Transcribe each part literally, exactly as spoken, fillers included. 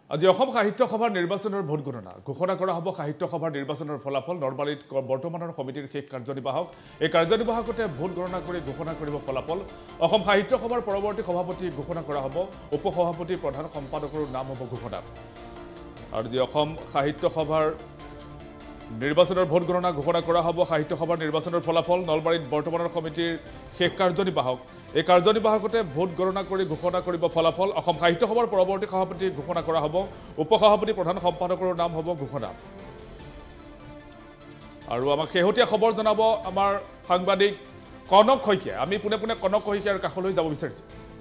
আজি অসম সাহিত্য সভাৰ নিৰ্বাচনৰ ভোট গণনা ঘোষণা কৰা হ'ব সাহিত্য সভাৰ নিৰ্বাচনৰ ফলাফল নৰবাৰীত বৰ্তমানৰ সমিতিৰ শেষ কাৰ্যনিৰ্বাহক এই কাৰ্যনিৰ্বাহকতে ভোট গণনা কৰি ঘোষণা কৰিব ফলাফল অসম সাহিত্য সভাৰ পৰৱৰ্তী সভাপতি ঘোষণা কৰা হ'ব উপসভাপতি প্ৰধান সম্পাদকৰ নাম হ'ব ঘোষণা আৰু যি অসম সাহিত্য সভাৰ নিৰ্বাচনৰ ভোট গণনা ঘোষণা কৰা হ'ব সাহিত্য সভাৰ নিৰ্বাচনৰ ফলাফল নলবাৰীত বৰ্তমানৰ সমিতিৰ শেষ কাৰ্যনিৰ্বাহক এই কাৰ্যনিৰ্বাহকতে ভোট গণনা কৰি ঘোষণা কৰিব ফলাফল অসম সাহিত্য সভাৰ পৰৱৰ্তী সভাপতি ঘোষণা কৰা হ'ব উপসভাপতি প্ৰধান সম্পাদকৰ নাম হ'ব ঘোষণা আৰু আমাক শেহতীয়া খবৰ জনাব আমাৰ সাংবাদিক কনক শইকীয়া আমি পুনে পুনে কনক শইকীয়াৰ কাষলৈ যাব বিচাৰিছো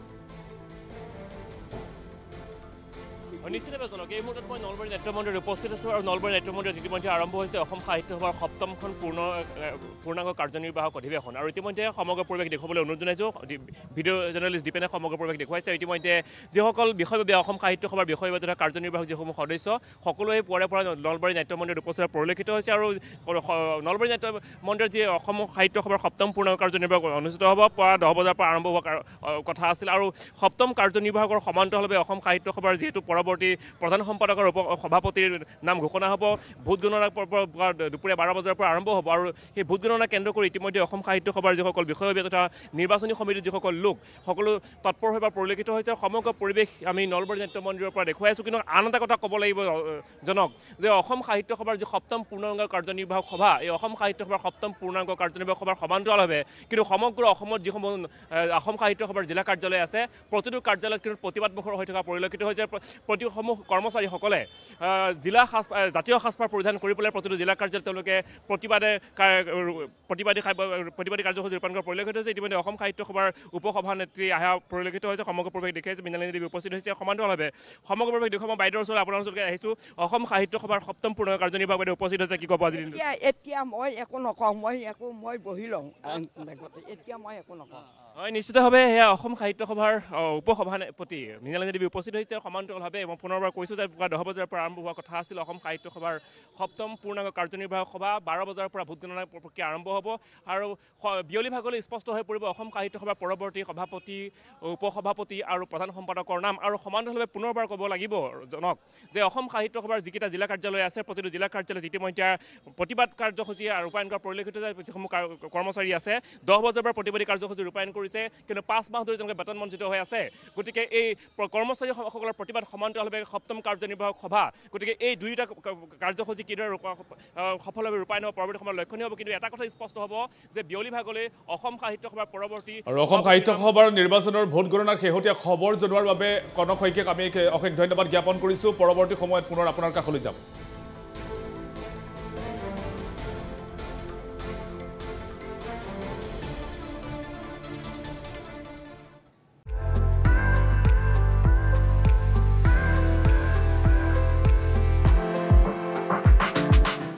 নিশ্চিতভাৱে জনক এই মুহূৰ্তত মই নলবাৰী নাট্য মন্দিৰত উপস্থিত আছোঁ আৰু নলবাৰী নাট্য মন্দিৰত ইতিমধ্যে আৰম্ভ হৈছে অসম সাহিত্য সভাৰ সপ্তমখন পূৰ্ণ পূৰ্ণাংগ কাৰ্যনিৰ্বাহক অধিৱেশন আৰু ইতিমধ্যে সমগ্ৰ পৰিৱেশ দেখুৱাবলৈ অনুৰোধ জনাইছোঁ ভিডিঅ' জাৰ্নেলিষ্ট দীপেনে সমগ্ৰ পৰিৱেশ দেখুৱাইছে ইতিমধ্যে যিসকল বিষয়ববীয়া অসম সাহিত্য সভাৰ বিষয়ববীয়া তথা কাৰ্যনিৰ্বাহক যিসমূহ সদস্য সকলোৱে পুৱাৰে পৰা নলবাৰী নাট্য মন্দিৰত উপস্থিত পৰিলক্ষিত হৈছে আৰু নলবাৰী নাট্য মন্দিৰত যি অসম সাহিত্য সভাৰ সপ্তম পূৰ্ণাংগ কাৰ্যনিৰ্বাহক অনুষ্ঠিত হ'ব পুৱা দহ বজাৰ পৰা আৰম্ভ হোৱা কথা আছিল আৰু সপ্তম কাৰ্যনিৰ্বাহকৰ সমান্তৰালভাৱে অসম সাহিত্য সভাৰ যিহেতু পৰৱৰ্তী প্ৰধান সম্পাদকৰ উপ সভাপতিৰ নাম ঘোষণা হ'ব ভোট গণনা দুপৰীয়া বাৰ বজাৰ পৰা আৰম্ভ হ'ব আৰু সেই ভোট গণনা কেন্দ্ৰ কৰি ইতিমধ্যে অসম সাহিত্য সভাৰ যিসকল বিষয়ববীয়া তথা নিৰ্বাচনী সমিতিৰ যিসকল লোক সকলো তৎপৰ হৈ পৰিলক্ষিত হৈছে সমগ্ৰ পৰিৱেশ আমি নলবাৰী নাট্য মন্দিৰৰ পৰা দেখুৱাই আছোঁ কিন্তু আন এটা কথা ক'ব লাগিব জনক যে অসম সাহিত্য সভাৰ যি সপ্তম পূৰ্ণাংগ কাৰ্যনিৰ্বাহক সভা এই অসম সাহিত্য সভাৰ সপ্তম পূৰ্ণাংগ কাৰ্যনিৰ্বাহক সভাৰ সমান্তৰালভাৱে কিন্তু সমগ্ৰ অসমত যিসমূহ অসম সাহিত্য সভাৰ জিলা কাৰ্যালয় আছে প্ৰতিটো কাৰ্যালয়ত কিন্তু প্ৰতিবাদমুখৰ হৈ থকা পৰিলক্ষিত হৈছে প্ৰতিসমূহ কৰ্মচাৰীসকলে জিলা সাজ জাতীয় সাজপাৰ পৰিধান কৰি পেলাই প্ৰতিটো জিলা কাৰ্যালয়ত তেওঁলোকে প্ৰতিবাদে প্ৰতিবাদী প্ৰতিবাদী কাৰ্যসূচী ৰূপায়ণ কৰা পৰিলক্ষিত হৈছে ইতিমধ্যে অসম সাহিত্য সভাৰ উপসভানেত্ৰী অহা পৰিলক্ষিত হৈছে সমগ্ৰ পৰিৱেশ দেখাইছে মৃণালিনী দেৱী উপস্থিত হৈছে সমান্তৰালভাৱে সমগ্ৰ পৰিৱেশ দেখুৱাম মই বাইদেউৰ ওচৰত আপোনাৰ ওচৰলৈ আহিছোঁ অসম সাহিত্য সভাৰ সপ্তম পূৰ্ণাংগ কাৰ্যনিৰ্বাহক বাইদেউ উপস্থিত হৈছে কি ক'ব আজি এতিয়া মই একো নকওঁ মই একো মই বহি লওঁ এতিয়া মই একো নকওঁ হয় নিশ্চিতভাৱে সেয়া অসম সাহিত্য সভাৰ উপসভাপতি মৃণালিনী দেৱী উপস্থিত হৈছে সমান্তৰালভাৱে মই পুনৰবাৰ কৈছোঁ যে পুৱা দহ বজাৰ পৰা আৰম্ভ হোৱা কথা আছিল অসম সাহিত্য সভাৰ সপ্তম পূৰ্ণাংগ কাৰ্যনিৰ্বাহক সভা বাৰ বজাৰ পৰা ভোট গণনা প্ৰক্ৰিয়া আৰম্ভ হ'ব আৰু বিয়লি ভাগলৈ স্পষ্ট হৈ পৰিব অসম সাহিত্য সভাৰ পৰৱৰ্তী সভাপতি উপসভাপতি আৰু প্ৰধান সম্পাদকৰ নাম আৰু সমান্তৰালভাৱে পুনৰবাৰ ক'ব লাগিব জনক যে অসম সাহিত্য সভাৰ যিকেইটা জিলা কাৰ্যালয় আছে প্ৰতিটো জিলা কাৰ্যালয়ত ইতিমধ্যে প্ৰতিবাদ কাৰ্যসূচী ৰূপায়ণ কৰা পৰিলক্ষিত যায় যিসমূহ কৰ্মচাৰী আছে দহ বজাৰ পৰা প্ৰতিবাদী কাৰ্যসূচী ৰূপায়ণ কৰিছে কিন্তু পাঁচ মাহ ধৰি তেওঁলোকে বেতন বঞ্চিত হৈ আছে গতিকে এই কৰ্মচাৰীসকলৰ প্ৰতিবাদ সমান্তৰালভাৱে সপ্তম কাৰ্যনিৰ্বাহক সভা গতিকে এই দুয়োটা কাৰ্যসূচী কিদৰে সফলভাৱে ৰূপায়ণ হ'ব পৰৱৰ্তী সময়ত লক্ষণীয় হ'ব কিন্তু এটা কথা স্পষ্ট হ'ব যে বিয়লি ভাগলৈ অসম সাহিত্য সভাৰ পৰৱৰ্তী আৰু অসম সাহিত্য সভাৰ নিৰ্বাচনৰ ভোট গণনাৰ শেহতীয়া খবৰ জনোৱাৰ বাবে কনক শইকীয়াক আমি অশেষ ধন্যবাদ জ্ঞাপন কৰিছোঁ পৰৱৰ্তী সময়ত পুনৰ আপোনাৰ কাষলৈ যাম